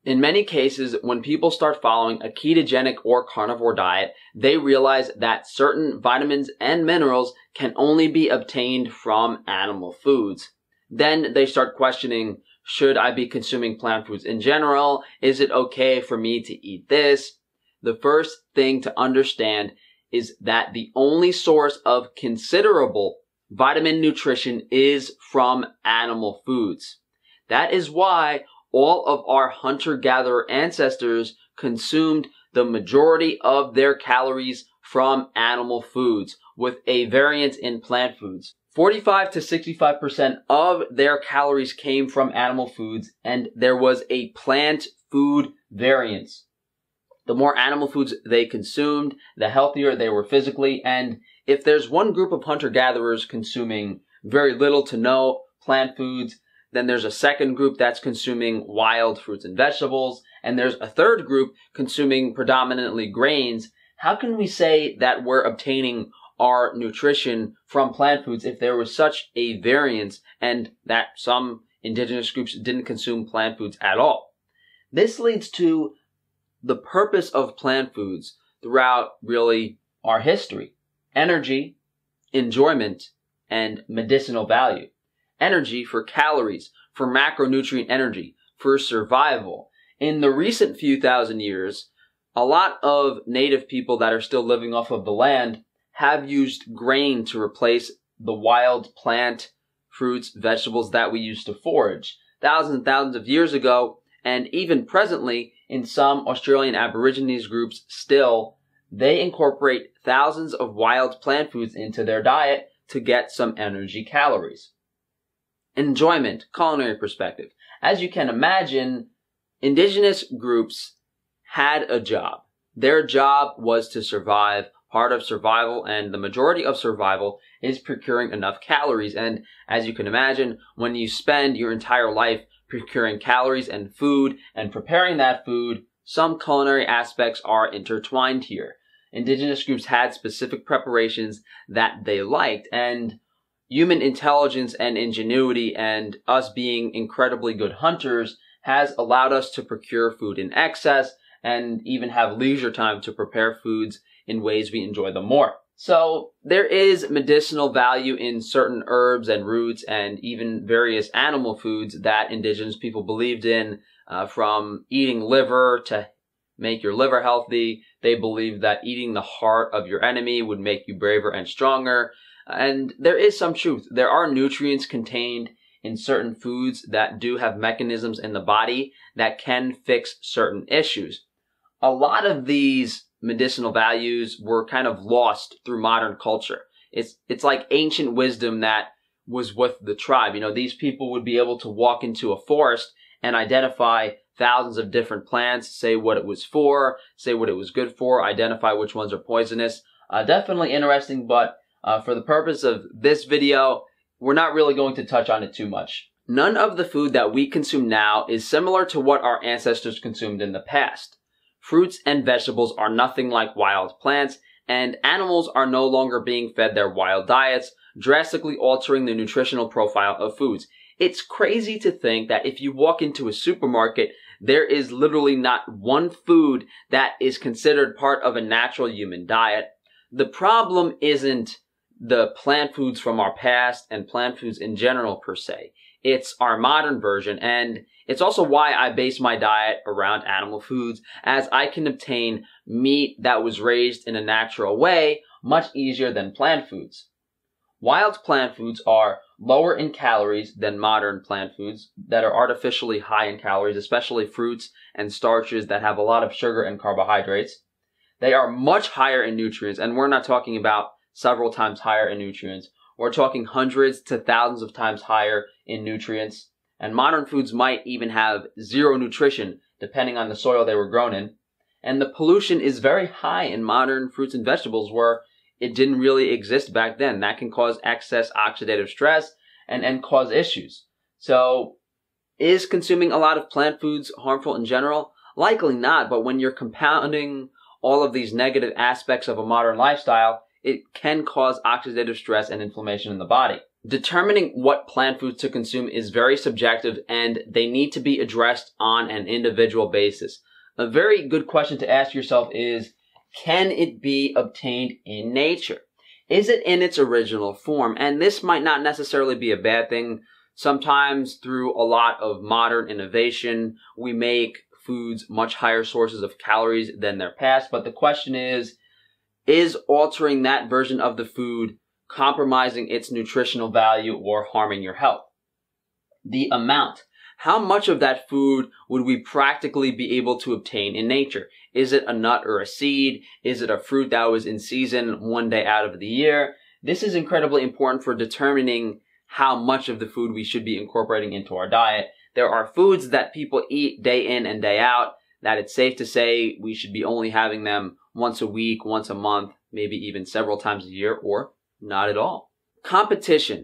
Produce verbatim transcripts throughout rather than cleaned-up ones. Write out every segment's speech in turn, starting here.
In many cases, when people start following a ketogenic or carnivore diet, they realize that certain vitamins and minerals can only be obtained from animal foods. Then they start questioning, should I be consuming plant foods in general? Is it okay for me to eat this? The first thing to understand is that the only source of considerable vitamin nutrition is from animal foods. That is why all of our hunter-gatherer ancestors consumed the majority of their calories from animal foods, with a variance in plant foods. forty-five to sixty-five percent of their calories came from animal foods, and there was a plant food variance. The more animal foods they consumed, the healthier they were physically, and if there's one group of hunter-gatherers consuming very little to no plant foods, then there's a second group that's consuming wild fruits and vegetables, and there's a third group consuming predominantly grains. How can we say that we're obtaining our nutrition from plant foods if there was such a variance and that some indigenous groups didn't consume plant foods at all? This leads to the purpose of plant foods throughout really our history: energy, enjoyment, and medicinal value. Energy for calories, for macronutrient energy, for survival. In the recent few thousand years, a lot of native people that are still living off of the land have used grain to replace the wild plant, fruits, vegetables that we used to forage. Thousands and thousands of years ago, and even presently, in some Australian Aborigines groups still, they incorporate thousands of wild plant foods into their diet to get some energy calories. Enjoyment, culinary perspective. As you can imagine, indigenous groups had a job. Their job was to survive. Part of survival, and the majority of survival, is procuring enough calories. And as you can imagine, when you spend your entire life procuring calories and food and preparing that food, some culinary aspects are intertwined here. Indigenous groups had specific preparations that they liked, and human intelligence and ingenuity and us being incredibly good hunters has allowed us to procure food in excess and even have leisure time to prepare foods in ways we enjoy them more. So there is medicinal value in certain herbs and roots and even various animal foods that indigenous people believed in, uh, from eating liver to make your liver healthy. They believed that eating the heart of your enemy would make you braver and stronger. And there is some truth. There are nutrients contained in certain foods that do have mechanisms in the body that can fix certain issues. A lot of these medicinal values were kind of lost through modern culture. It's, it's like ancient wisdom that was with the tribe. You know, these people would be able to walk into a forest and identify thousands of different plants, say what it was for, say what it was good for, identify which ones are poisonous. Uh, definitely interesting, but Uh, for the purpose of this video, we're not really going to touch on it too much. None of the food that we consume now is similar to what our ancestors consumed in the past. Fruits and vegetables are nothing like wild plants, and animals are no longer being fed their wild diets, drastically altering the nutritional profile of foods. It's crazy to think that if you walk into a supermarket, there is literally not one food that is considered part of a natural human diet. The problem isn't the plant foods from our past and plant foods in general per se. It's our modern version, and it's also why I base my diet around animal foods, as I can obtain meat that was raised in a natural way much easier than plant foods. Wild plant foods are lower in calories than modern plant foods that are artificially high in calories, especially fruits and starches that have a lot of sugar and carbohydrates. They are much higher in nutrients, and we're not talking about several times higher in nutrients. We're talking hundreds to thousands of times higher in nutrients. And modern foods might even have zero nutrition, depending on the soil they were grown in. And the pollution is very high in modern fruits and vegetables, where it didn't really exist back then. That can cause excess oxidative stress and, and cause issues. So, is consuming a lot of plant foods harmful in general? Likely not, but when you're compounding all of these negative aspects of a modern lifestyle, it can cause oxidative stress and inflammation in the body. Determining what plant foods to consume is very subjective, and they need to be addressed on an individual basis. A very good question to ask yourself is, can it be obtained in nature? Is it in its original form? And this might not necessarily be a bad thing. Sometimes through a lot of modern innovation, we make foods much higher sources of calories than their past. But the question is, is altering that version of the food compromising its nutritional value or harming your health? The amount. How much of that food would we practically be able to obtain in nature? Is it a nut or a seed? Is it a fruit that was in season one day out of the year? This is incredibly important for determining how much of the food we should be incorporating into our diet. There are foods that people eat day in and day out that it's safe to say we should be only having them once a week, once a month, maybe even several times a year, or not at all. Competition.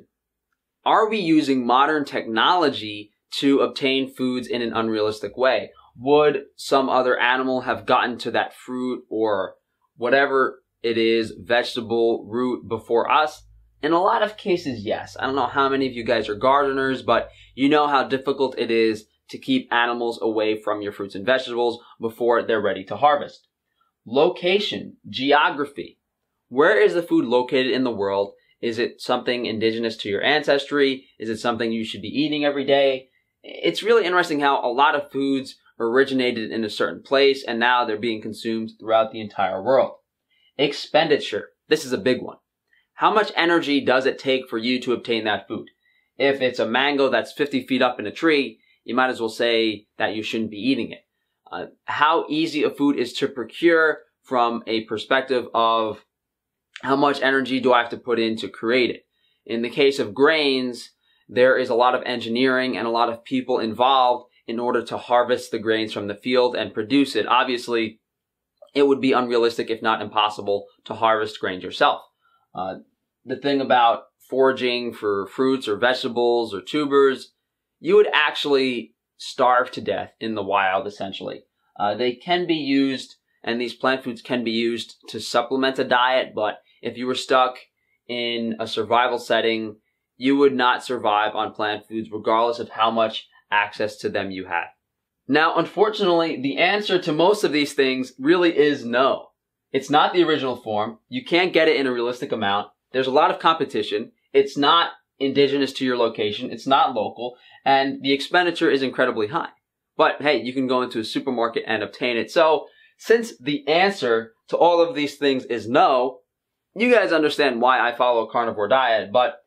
Are we using modern technology to obtain foods in an unrealistic way? Would some other animal have gotten to that fruit or whatever it is, vegetable, root, before us? In a lot of cases, yes. I don't know how many of you guys are gardeners, but you know how difficult it is to keep animals away from your fruits and vegetables before they're ready to harvest. Location, geography. Where is the food located in the world? Is it something indigenous to your ancestry? Is it something you should be eating every day? It's really interesting how a lot of foods originated in a certain place and now they're being consumed throughout the entire world. Expenditure. This is a big one. How much energy does it take for you to obtain that food? If it's a mango that's fifty feet up in a tree, you might as well say that you shouldn't be eating it. Uh, how easy a food is to procure from a perspective of how much energy do I have to put in to create it? In the case of grains, there is a lot of engineering and a lot of people involved in order to harvest the grains from the field and produce it. Obviously, it would be unrealistic, if not impossible, to harvest grains yourself. Uh, the thing about foraging for fruits or vegetables or tubers, you would actually starve to death in the wild, essentially. Uh, they can be used, and these plant foods can be used to supplement a diet, but if you were stuck in a survival setting, you would not survive on plant foods regardless of how much access to them you have. Now, unfortunately, the answer to most of these things really is no. It's not the original form. You can't get it in a realistic amount. There's a lot of competition. It's not indigenous to your location. It's not local. And the expenditure is incredibly high. But hey, you can go into a supermarket and obtain it. So, since the answer to all of these things is no, you guys understand why I follow a carnivore diet, but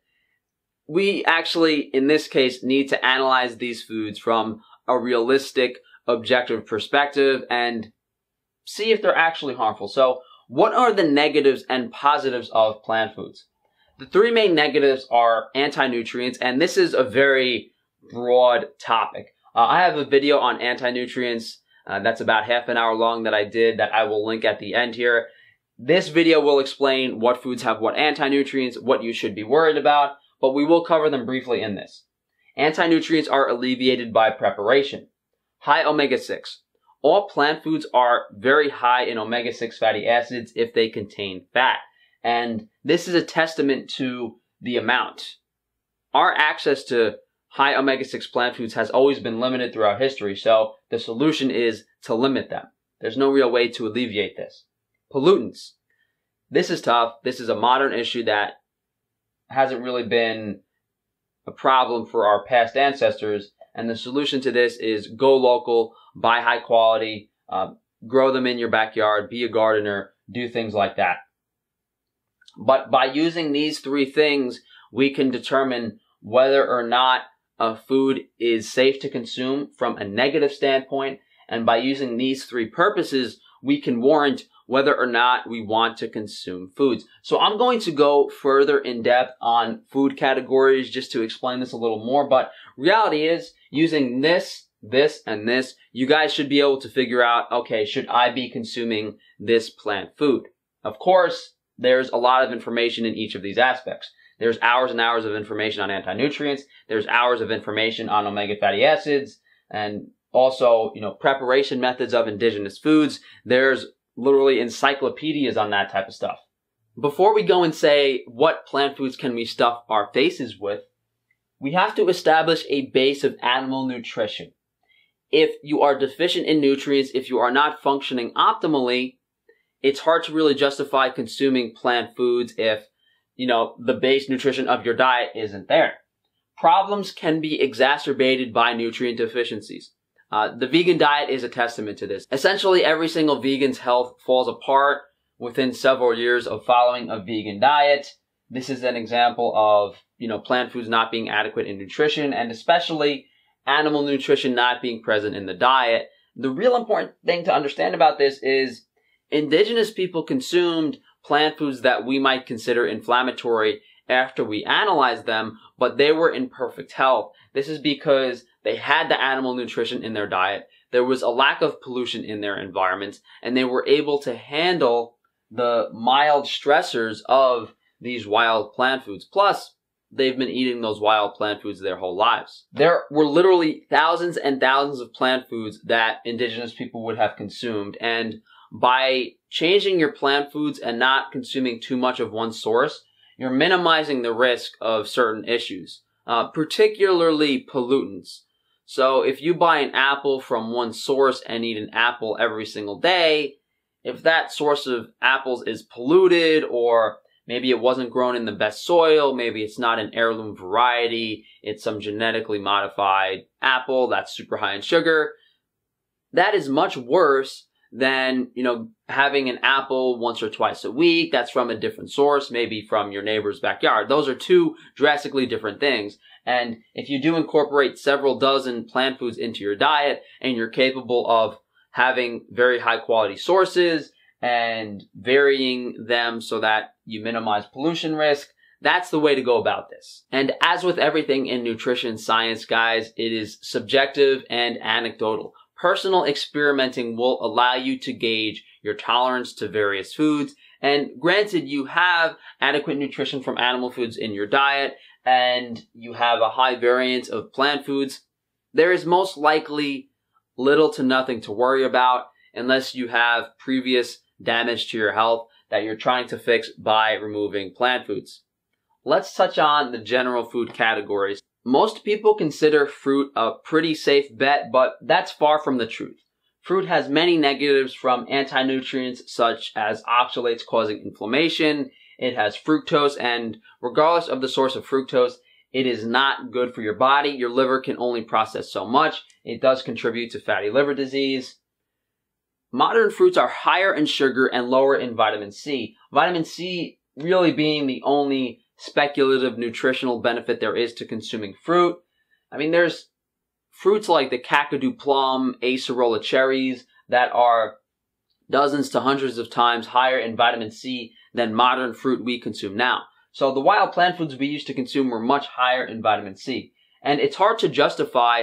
we actually, in this case, need to analyze these foods from a realistic, objective perspective and see if they're actually harmful. So, what are the negatives and positives of plant foods? The three main negatives are anti-nutrients, and this is a very broad topic. Uh, I have a video on anti-nutrients uh, that's about half an hour long that I did that I will link at the end here. This video will explain what foods have what anti-nutrients, what you should be worried about, but we will cover them briefly in this. Anti-nutrients are alleviated by preparation. High omega six. All plant foods are very high in omega six fatty acids if they contain fat. And this is a testament to the amount. Our access to high omega six plant foods has always been limited throughout history, so the solution is to limit them. There's no real way to alleviate this. Pollutants. This is tough. This is a modern issue that hasn't really been a problem for our past ancestors, and the solution to this is go local, buy high quality, uh, grow them in your backyard, be a gardener, do things like that. But by using these three things, we can determine whether or not a food is safe to consume from a negative standpoint, and by using these three purposes, we can warrant whether or not we want to consume foods. So I'm going to go further in depth on food categories just to explain this a little more, but reality is using this, this, and this, you guys should be able to figure out, okay, should I be consuming this plant food? Of course, there's a lot of information in each of these aspects. There's hours and hours of information on anti-nutrients. There's hours of information on omega fatty acids, and also, you know, preparation methods of indigenous foods. There's literally encyclopedias on that type of stuff. Before we go and say what plant foods can we stuff our faces with, we have to establish a base of animal nutrition. If you are deficient in nutrients, if you are not functioning optimally, it's hard to really justify consuming plant foods if, you know, the base nutrition of your diet isn't there. Problems can be exacerbated by nutrient deficiencies. Uh, the vegan diet is a testament to this. Essentially, every single vegan's health falls apart within several years of following a vegan diet. This is an example of, you know, plant foods not being adequate in nutrition, and especially animal nutrition not being present in the diet. The real important thing to understand about this is indigenous people consumed plant foods that we might consider inflammatory after we analyzed them, but they were in perfect health. This is because they had the animal nutrition in their diet, there was a lack of pollution in their environments, and they were able to handle the mild stressors of these wild plant foods. Plus, they've been eating those wild plant foods their whole lives. There were literally thousands and thousands of plant foods that indigenous people would have consumed, and by changing your plant foods and not consuming too much of one source, you're minimizing the risk of certain issues, uh, particularly pollutants. So if you buy an apple from one source and eat an apple every single day, if that source of apples is polluted, or maybe it wasn't grown in the best soil, maybe it's not an heirloom variety, it's some genetically modified apple that's super high in sugar, that is much worse than, you know, having an apple once or twice a week that's from a different source, maybe from your neighbor's backyard. Those are two drastically different things. And if you do incorporate several dozen plant foods into your diet and you're capable of having very high quality sources and varying them so that you minimize pollution risk, that's the way to go about this. And as with everything in nutrition science, guys, it is subjective and anecdotal. Personal experimenting will allow you to gauge your tolerance to various foods. And granted, you have adequate nutrition from animal foods in your diet and you have a high variance of plant foods, there is most likely little to nothing to worry about unless you have previous damage to your health that you're trying to fix by removing plant foods. Let's touch on the general food categories. Most people consider fruit a pretty safe bet, but that's far from the truth. Fruit has many negatives, from anti-nutrients such as oxalates causing inflammation. It has fructose, and regardless of the source of fructose, it is not good for your body. Your liver can only process so much. It does contribute to fatty liver disease. Modern fruits are higher in sugar and lower in vitamin C. Vitamin C really being the only speculative nutritional benefit there is to consuming fruit. I mean, there's fruits like the Kakadu plum, acerola cherries that are dozens to hundreds of times higher in vitamin C than modern fruit we consume now. So the wild plant foods we used to consume were much higher in vitamin C. And it's hard to justify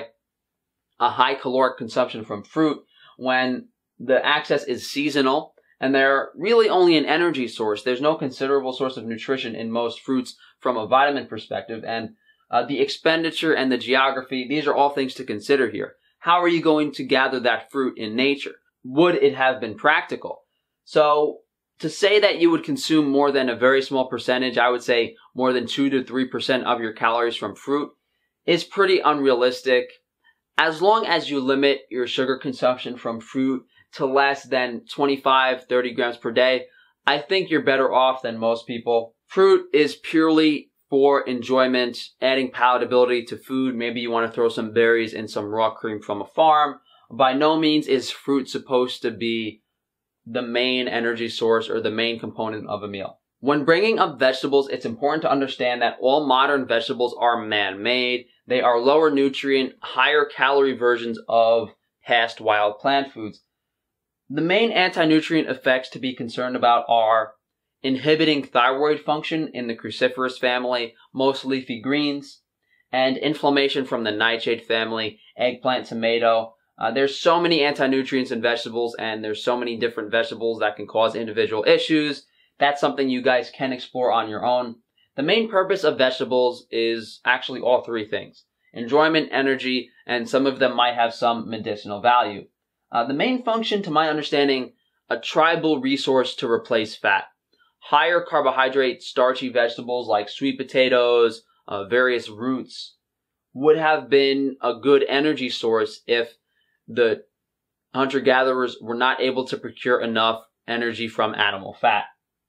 a high caloric consumption from fruit when the access is seasonal and they're really only an energy source. There's no considerable source of nutrition in most fruits from a vitamin perspective. And uh, the expenditure and the geography, these are all things to consider here. How are you going to gather that fruit in nature? Would it have been practical? So to say that you would consume more than a very small percentage, I would say more than two to three percent of your calories from fruit, is pretty unrealistic. As long as you limit your sugar consumption from fruit to less than twenty-five, thirty grams per day, I think you're better off than most people. Fruit is purely for enjoyment, adding palatability to food. Maybe you want to throw some berries and some raw cream from a farm. By no means is fruit supposed to be the main energy source or the main component of a meal. When bringing up vegetables, it's important to understand that all modern vegetables are man-made. They are lower nutrient, higher calorie versions of past wild plant foods. The main anti-nutrient effects to be concerned about are inhibiting thyroid function in the cruciferous family, most leafy greens, and inflammation from the nightshade family, eggplant, tomato. Uh, there's so many anti-nutrients in vegetables, and there's so many different vegetables that can cause individual issues. That's something you guys can explore on your own. The main purpose of vegetables is actually all three things: enjoyment, energy, and some of them might have some medicinal value. Uh, the main function, to my understanding, a tribal resource to replace fat. higher carbohydrate, starchy vegetables like sweet potatoes, uh, various roots would have been a good energy source if the hunter-gatherers were not able to procure enough energy from animal fat.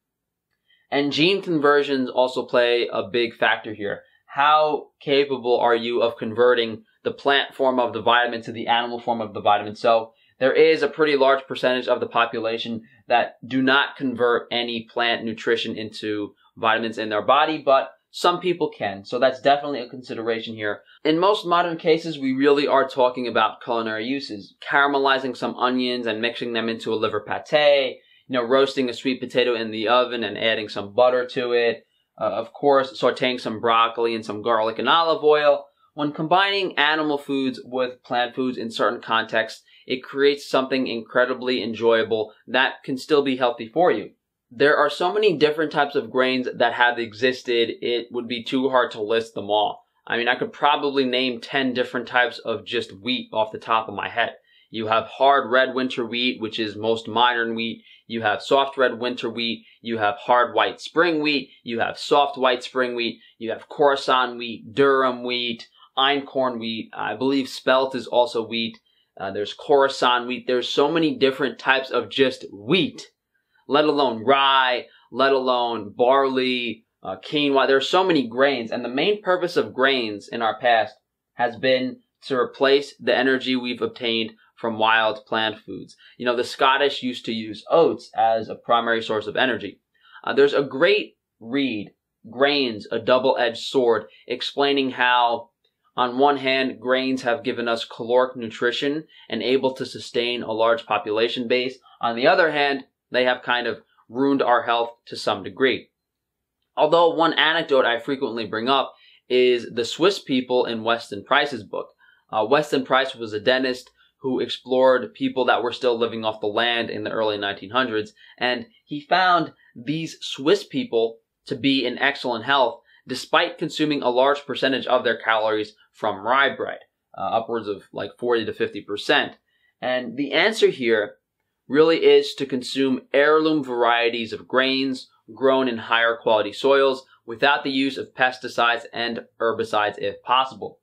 And gene conversions also play a big factor here. How capable are you of converting the plant form of the vitamin to the animal form of the vitamin? So there is a pretty large percentage of the population that do not convert any plant nutrition into vitamins in their body, but some people can. So that's definitely a consideration here. In most modern cases, we really are talking about culinary uses. Caramelizing some onions and mixing them into a liver pate, you know, roasting a sweet potato in the oven and adding some butter to it. Uh, of course, sauteing some broccoli and some garlic and olive oil. When combining animal foods with plant foods in certain contexts, it creates something incredibly enjoyable that can still be healthy for you. There are so many different types of grains that have existed, it would be too hard to list them all. I mean, I could probably name ten different types of just wheat off the top of my head. You have hard red winter wheat, which is most modern wheat. You have soft red winter wheat. You have hard white spring wheat. You have soft white spring wheat. You have Khorasan wheat, durum wheat, einkorn wheat. I believe spelt is also wheat. Uh, there's Khorasan wheat. There's so many different types of just wheat, let alone rye, let alone barley, uh, quinoa. There are so many grains, and the main purpose of grains in our past has been to replace the energy we've obtained from wild plant foods. You know, the Scottish used to use oats as a primary source of energy. Uh, there's a great read, Grains, a Double-Edged Sword, explaining how, on one hand, grains have given us caloric nutrition and able to sustain a large population base. On the other hand, they have kind of ruined our health to some degree. Although one anecdote I frequently bring up is the Swiss people in Weston Price's book. Uh, Weston Price was a dentist who explored people that were still living off the land in the early nineteen hundreds, and he found these Swiss people to be in excellent health despite consuming a large percentage of their calories from rye bread, uh, upwards of like forty to fifty percent. And the answer here really is to consume heirloom varieties of grains grown in higher quality soils without the use of pesticides and herbicides if possible.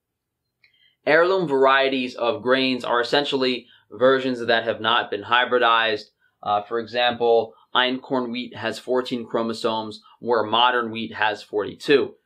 Heirloom varieties of grains are essentially versions that have not been hybridized. Uh, for example, einkorn wheat has fourteen chromosomes, where modern wheat has forty-two.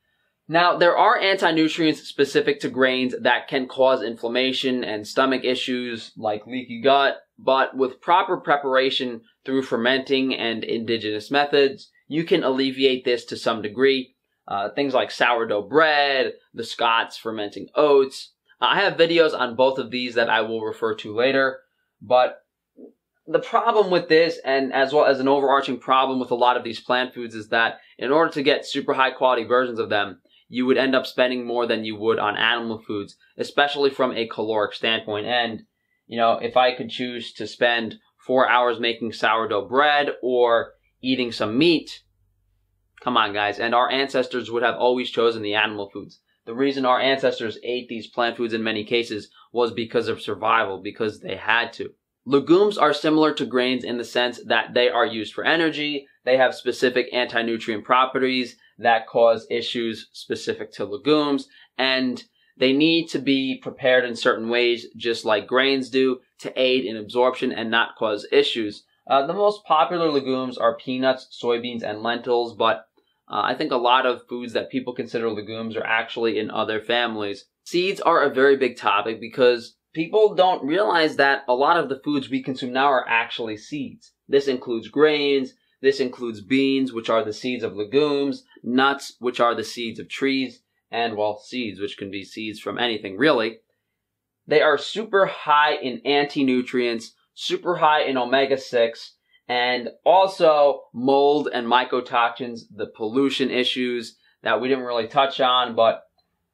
Now, there are anti-nutrients specific to grains that can cause inflammation and stomach issues like leaky gut, but with proper preparation through fermenting and indigenous methods, you can alleviate this to some degree. Uh, things like sourdough bread, the Scots fermenting oats. I have videos on both of these that I will refer to later, but the problem with this, and as well as an overarching problem with a lot of these plant foods, is that in order to get super high quality versions of them, you would end up spending more than you would on animal foods, especially from a caloric standpoint. And, you know, if I could choose to spend four hours making sourdough bread or eating some meat, come on guys, and our ancestors would have always chosen the animal foods. The reason our ancestors ate these plant foods in many cases was because of survival, because they had to. Legumes are similar to grains in the sense that they are used for energy. They have specific anti-nutrient properties that cause issues specific to legumes, and they need to be prepared in certain ways, just like grains do, to aid in absorption and not cause issues. Uh, the most popular legumes are peanuts, soybeans, and lentils, but Uh, I think a lot of foods that people consider legumes are actually in other families. Seeds are a very big topic because people don't realize that a lot of the foods we consume now are actually seeds. This includes grains, this includes beans, which are the seeds of legumes, nuts, which are the seeds of trees, and, well, seeds, which can be seeds from anything, really. They are super high in anti-nutrients, super high in omega six, and also mold and mycotoxins, the pollution issues that we didn't really touch on, but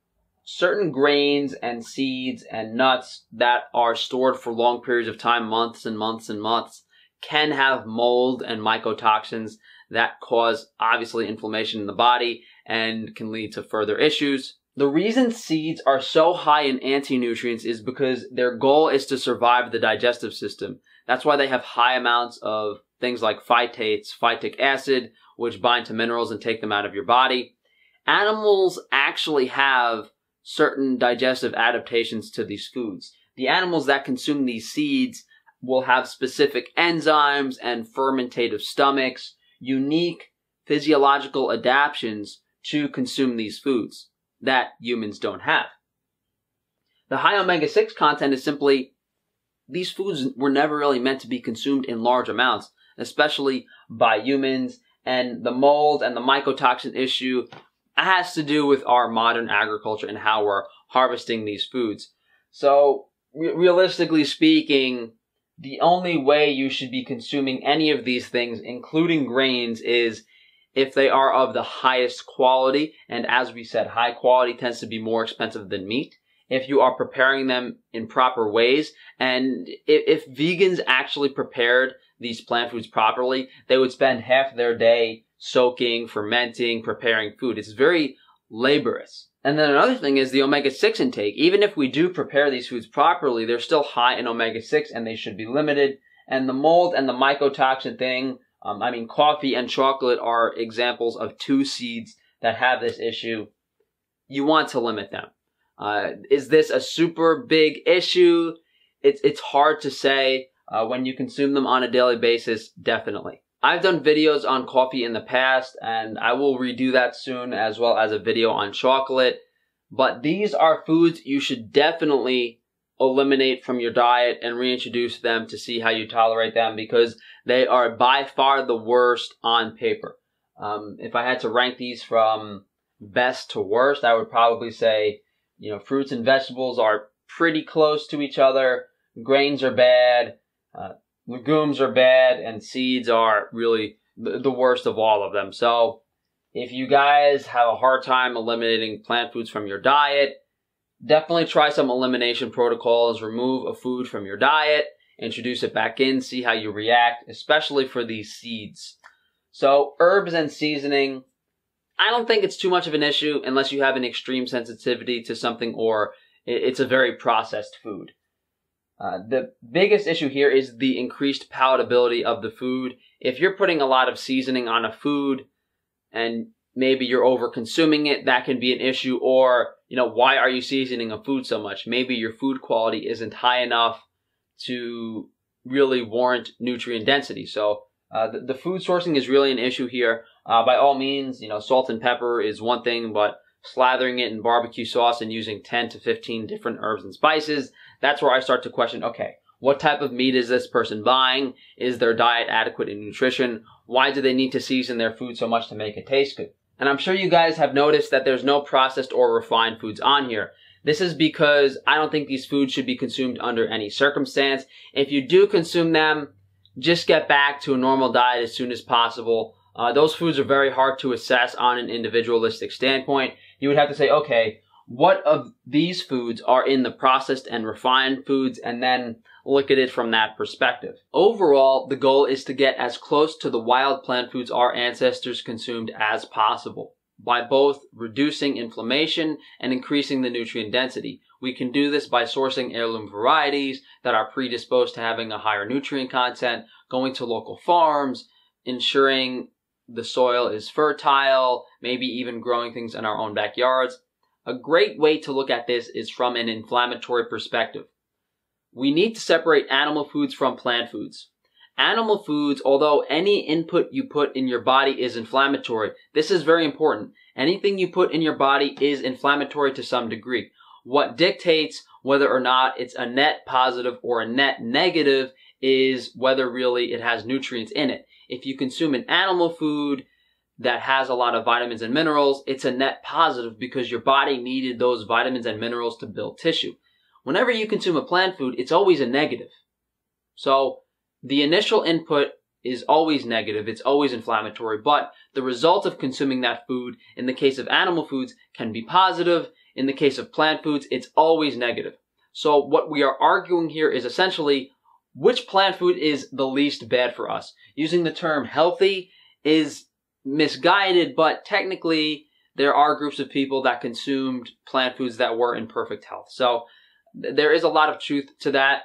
certain grains and seeds and nuts that are stored for long periods of time, months and months and months, can have mold and mycotoxins that cause, obviously, inflammation in the body and can lead to further issues. The reason seeds are so high in anti-nutrients is because their goal is to survive the digestive system. That's why they have high amounts of things like phytates, phytic acid, which bind to minerals and take them out of your body. Animals actually have certain digestive adaptations to these foods. The animals that consume these seeds will have specific enzymes and fermentative stomachs, unique physiological adaptations to consume these foods that humans don't have. The high omega six content is simply, these foods were never really meant to be consumed in large amounts, especially by humans, and the mold and the mycotoxin issue has to do with our modern agriculture and how we're harvesting these foods. So, re- realistically speaking, the only way you should be consuming any of these things, including grains, is if they are of the highest quality. And as we said, high quality tends to be more expensive than meat. If you are preparing them in proper ways, and if, if vegans actually prepared these plant foods properly, they would spend half their day soaking, fermenting, preparing food. It's very laborious. And then another thing is the omega six intake. Even if we do prepare these foods properly, they're still high in omega six and they should be limited. And the mold and the mycotoxin thing, um, I mean, coffee and chocolate are examples of two seeds that have this issue. You want to limit them. Uh, is this a super big issue? It's, it's hard to say. Uh, when you consume them on a daily basis, definitely. I've done videos on coffee in the past, and I will redo that soon, as well as a video on chocolate. But these are foods you should definitely eliminate from your diet and reintroduce them to see how you tolerate them, because they are by far the worst on paper. Um, if I had to rank these from best to worst, I would probably say, you know, fruits and vegetables are pretty close to each other. Grains are bad. Uh, legumes are bad, and seeds are really the, the worst of all of them. So if you guys have a hard time eliminating plant foods from your diet, definitely try some elimination protocols. Remove a food from your diet, introduce it back in, see how you react, especially for these seeds. So herbs and seasoning, I don't think it's too much of an issue unless you have an extreme sensitivity to something or it's a very processed food. Uh, the biggest issue here is the increased palatability of the food. If you're putting a lot of seasoning on a food and maybe you're over consuming it, that can be an issue. Or, you know, why are you seasoning a food so much? Maybe your food quality isn't high enough to really warrant nutrient density. So uh, the, the food sourcing is really an issue here. Uh, by all means, you know, salt and pepper is one thing, but slathering it in barbecue sauce and using ten to fifteen different herbs and spices, that's where I start to question, okay, what type of meat is this person buying? Is their diet adequate in nutrition? Why do they need to season their food so much to make it taste good? And I'm sure you guys have noticed that there's no processed or refined foods on here. This is because I don't think these foods should be consumed under any circumstance. If you do consume them, just get back to a normal diet as soon as possible. Uh, those foods are very hard to assess on an individualistic standpoint. You would have to say, okay, what of these foods are in the processed and refined foods, and then look at it from that perspective. Overall, the goal is to get as close to the wild plant foods our ancestors consumed as possible by both reducing inflammation and increasing the nutrient density. We can do this by sourcing heirloom varieties that are predisposed to having a higher nutrient content, going to local farms, ensuring the soil is fertile, maybe even growing things in our own backyards. A great way to look at this is from an inflammatory perspective. We need to separate animal foods from plant foods. Animal foods, although any input you put in your body is inflammatory, this is very important. Anything you put in your body is inflammatory to some degree. What dictates whether or not it's a net positive or a net negative is whether really it has nutrients in it. If you consume an animal food that has a lot of vitamins and minerals, it's a net positive because your body needed those vitamins and minerals to build tissue. Whenever you consume a plant food, it's always a negative. So the initial input is always negative, it's always inflammatory, but the result of consuming that food, in the case of animal foods, can be positive. In the case of plant foods, it's always negative. So what we are arguing here is essentially which plant food is the least bad for us. Using the term healthy is misguided, but technically there are groups of people that consumed plant foods that were in perfect health. So th- there is a lot of truth to that.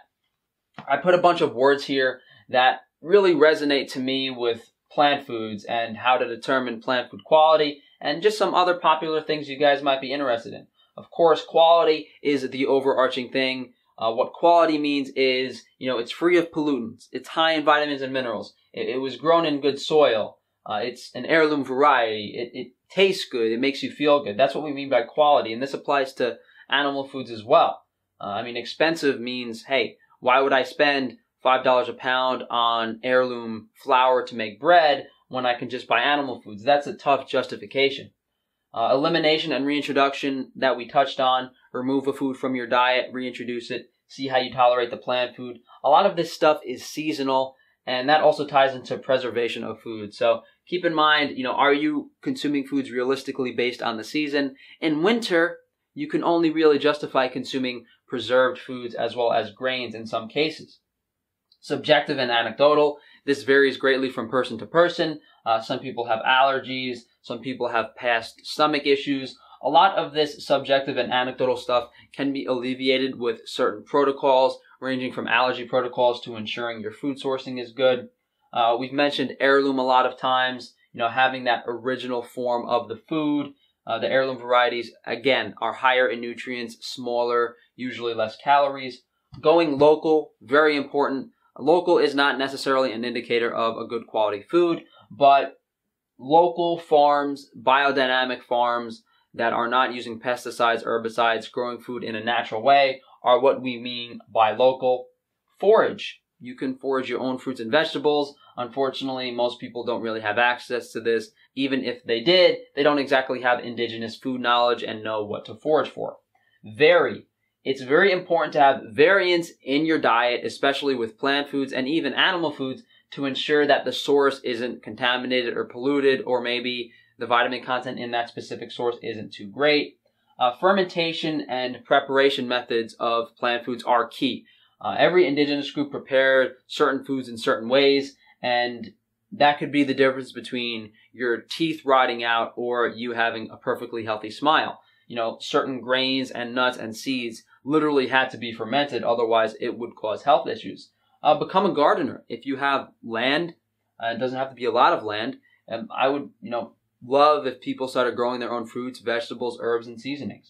I put a bunch of words here that really resonate to me with plant foods and how to determine plant food quality, and just some other popular things you guys might be interested in. Of course, quality is the overarching thing. Uh, what quality means is, you know, it's free of pollutants. It's high in vitamins and minerals. It, it was grown in good soil. Uh, it's an heirloom variety. It, it tastes good. It makes you feel good. That's what we mean by quality. And this applies to animal foods as well. Uh, I mean, expensive means, hey, why would I spend five dollars a pound on heirloom flour to make bread when I can just buy animal foods? That's a tough justification. Uh, elimination and reintroduction that we touched on. Remove a food from your diet, reintroduce it, see how you tolerate the plant food. A lot of this stuff is seasonal, and that also ties into preservation of food. So keep in mind, you know, are you consuming foods realistically based on the season? In winter, you can only really justify consuming preserved foods as well as grains in some cases. Subjective and anecdotal. This varies greatly from person to person. Uh, some people have allergies. Some people have past stomach issues. A lot of this subjective and anecdotal stuff can be alleviated with certain protocols, ranging from allergy protocols to ensuring your food sourcing is good. Uh, we've mentioned heirloom a lot of times. You know, having that original form of the food. Uh, the heirloom varieties, again, are higher in nutrients, smaller, usually less calories. Going local, very important. Local is not necessarily an indicator of a good quality food, but local farms, biodynamic farms that are not using pesticides, herbicides, growing food in a natural way are what we mean by local. Forage. You can forage your own fruits and vegetables. Unfortunately, most people don't really have access to this. Even if they did, they don't exactly have indigenous food knowledge and know what to forage for. Vary. It's very important to have variance in your diet, especially with plant foods and even animal foods, to ensure that the source isn't contaminated or polluted, or maybe the vitamin content in that specific source isn't too great. Uh, fermentation and preparation methods of plant foods are key. Uh, every indigenous group prepared certain foods in certain ways, and that could be the difference between your teeth rotting out or you having a perfectly healthy smile. You know, certain grains and nuts and seeds literally had to be fermented, otherwise it would cause health issues. Uh, become a gardener. If you have land, uh, it doesn't have to be a lot of land. Um, I would, you know, love if people started growing their own fruits, vegetables, herbs, and seasonings.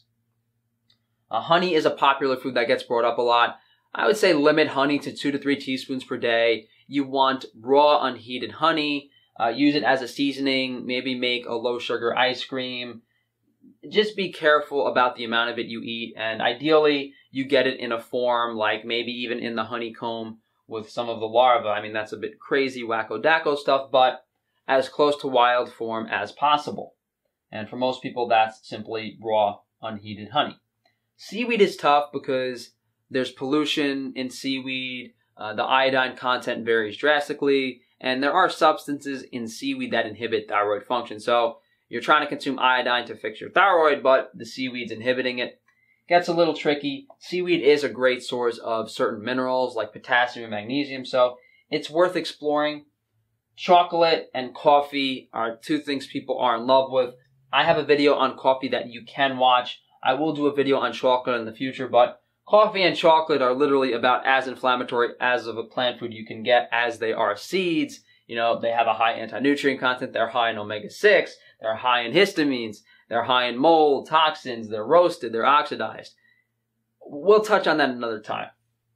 Uh, honey is a popular food that gets brought up a lot. I would say limit honey to two to three teaspoons per day. You want raw, unheated honey. Uh, use it as a seasoning. Maybe make a low sugar ice cream. Just be careful about the amount of it you eat, and ideally you get it in a form like maybe even in the honeycomb with some of the larvae. I mean, that's a bit crazy wacko-dacko stuff, but as close to wild form as possible. And for most people, that's simply raw, unheated honey. Seaweed is tough because there's pollution in seaweed. Uh, the iodine content varies drastically, and there are substances in seaweed that inhibit thyroid function. So you're trying to consume iodine to fix your thyroid, but the seaweed's inhibiting it. Gets a little tricky. Seaweed is a great source of certain minerals like potassium and magnesium, so it's worth exploring. Chocolate and coffee are two things people are in love with. I have a video on coffee that you can watch. I will do a video on chocolate in the future, but coffee and chocolate are literally about as inflammatory as of a plant food you can get, as they are seeds. You know, they have a high anti-nutrient content. They're high in omega six. They're high in histamines. They're high in mold, toxins. They're roasted. They're oxidized. We'll touch on that another time.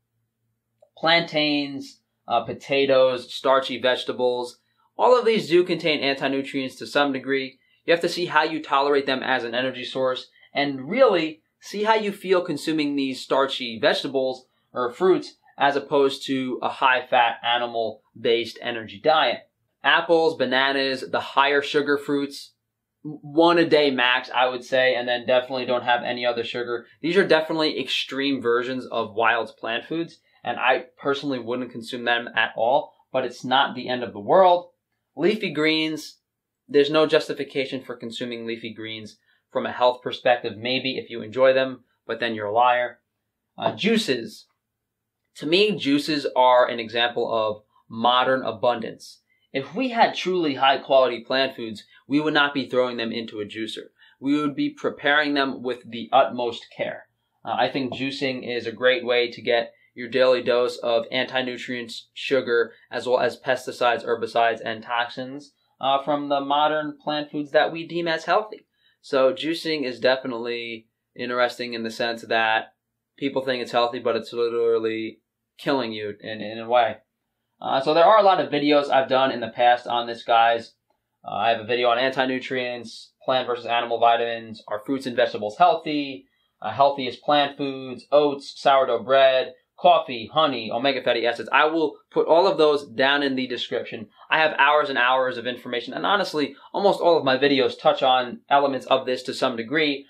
Plantains, uh, potatoes, starchy vegetables. All of these do contain anti-nutrients to some degree. You have to see how you tolerate them as an energy source, and really see how you feel consuming these starchy vegetables or fruits as opposed to a high-fat, animal-based energy diet. Apples, bananas, the higher sugar fruits, one a day max, I would say, and then definitely don't have any other sugar. These are definitely extreme versions of wild plant foods, and I personally wouldn't consume them at all, but it's not the end of the world. Leafy greens, there's no justification for consuming leafy greens from a health perspective. Maybe if you enjoy them, but then you're a liar. Uh, juices. To me, juices are an example of modern abundance. If we had truly high quality plant foods, we would not be throwing them into a juicer. we would be preparing them with the utmost care. Uh, I think juicing is a great way to get your daily dose of anti-nutrients, sugar, as well as pesticides, herbicides, and toxins uh, from the modern plant foods that we deem as healthy. So juicing is definitely interesting in the sense that people think it's healthy, but it's literally killing you in, in a way. Uh, so there are a lot of videos I've done in the past on this, guys. Uh, I have a video on anti-nutrients, plant versus animal vitamins, are fruits and vegetables healthy, uh, healthiest plant foods, oats, sourdough bread, coffee, honey, omega fatty acids. I will put all of those down in the description. I have hours and hours of information, and honestly, almost all of my videos touch on elements of this to some degree,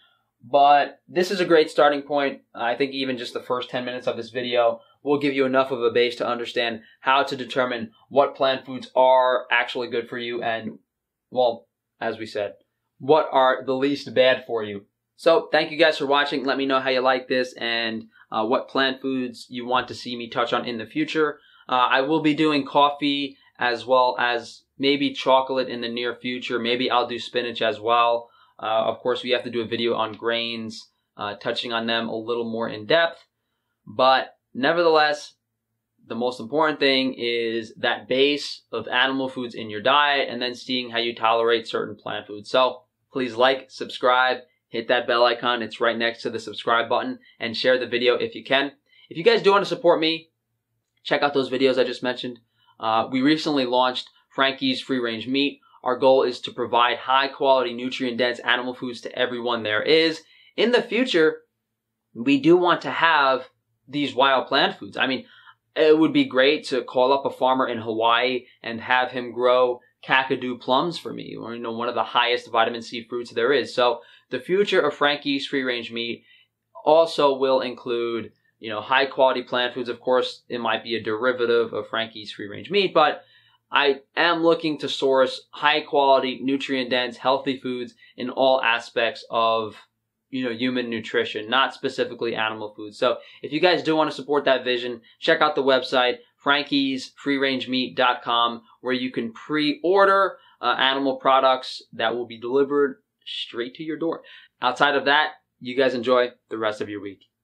but this is a great starting point. I think even just the first ten minutes of this video will give you enough of a base to understand how to determine what plant foods are actually good for you and, well, as we said, what are the least bad for you. So thank you guys for watching. Let me know how you like this and uh, what plant foods you want to see me touch on in the future. Uh, I will be doing coffee as well as maybe chocolate in the near future. Maybe I'll do spinach as well. Uh, of course, we have to do a video on grains, uh, touching on them a little more in depth. But nevertheless, the most important thing is that base of animal foods in your diet and then seeing how you tolerate certain plant foods. So please like, subscribe, hit that bell icon. It's right next to the subscribe button, and share the video if you can. If you guys do want to support me, check out those videos I just mentioned. Uh, we recently launched Frankie's Free Range Meat. Our goal is to provide high quality, nutrient dense animal foods to everyone there is. In the future, we do want to have these wild plant foods. I mean, it would be great to call up a farmer in Hawaii and have him grow Kakadu plums for me, or, you know, one of the highest vitamin C fruits there is. So the future of Frankie's Free Range Meat also will include, you know, high quality plant foods. Of course, it might be a derivative of Frankie's Free Range Meat, but I am looking to source high quality, nutrient dense, healthy foods in all aspects of, you know, human nutrition, not specifically animal foods. So if you guys do want to support that vision, check out the website, frankies free range meat dot com, where you can pre-order uh, animal products that will be delivered straight to your door. Outside of that, you guys enjoy the rest of your week.